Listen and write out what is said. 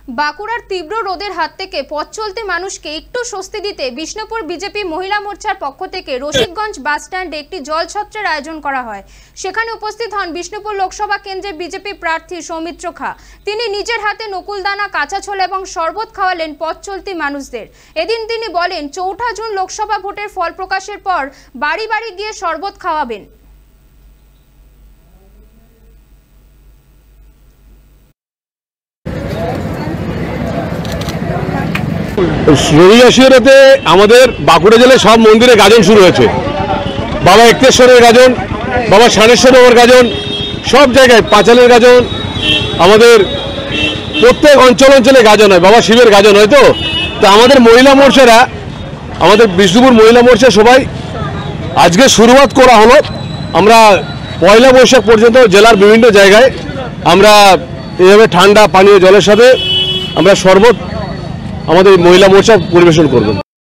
বাঁকুড়ার তীব্র রোদের হাত থেকে পথ চলতে মানুষকে একটু স্বস্তি দিতে বিষ্ণুপুর বিজেপি মহিলা মোর্চার পক্ষ থেকে রশিকগঞ্জ বাস স্ট্যান্ডে একটি জলছত্রের আয়োজন করা হয়। সেখানে উপস্থিত হন বিষ্ণুপুর লোকসভা কেন্দ্রের বিজেপি প্রার্থী সৌমিত্র খা। তিনি নিজের হাতে নকুলদানা, কাঁচা ছোলা এবং শরবত খাওয়ালেন পথ চলতি মানুষদের। এদিন তিনি বলেন, ৪ঠা জুন লোকসভা ভোটের ফল প্রকাশের পর বাড়ি বাড়ি গিয়ে শরবত খাওয়াবেন। রবিবাসীরাতে আমাদের বাঁকুড়া জেলায় সব মন্দিরে গাজন শুরু হয়েছে। বাবা একতেশ্বরের গাজন, বাবা সানেশ্বর বাবার গাজন, সব জায়গায় পাঁচালের গাজন, আমাদের প্রত্যেক অঞ্চলে গাজন হয়, বাবা শিবের গাজন হয়। তো আমাদের মহিলা মোর্চারা, আমাদের বিষ্ণুপুর মহিলা মোর্চা সবাই আজকে শুরুয়াত করা হলো। আমরা পয়লা বৈশাখ পর্যন্ত জেলার বিভিন্ন জায়গায় আমরা এইভাবে ঠান্ডা পানীয় জলের সাথে আমরা শরবত আমাদের মহিলা মোর্চা পরিবেশন করবেন।